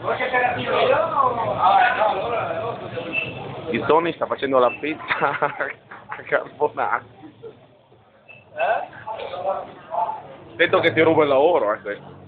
Il Tony sta facendo la pizza carbonara. Attento che ti rubo il lavoro, questo.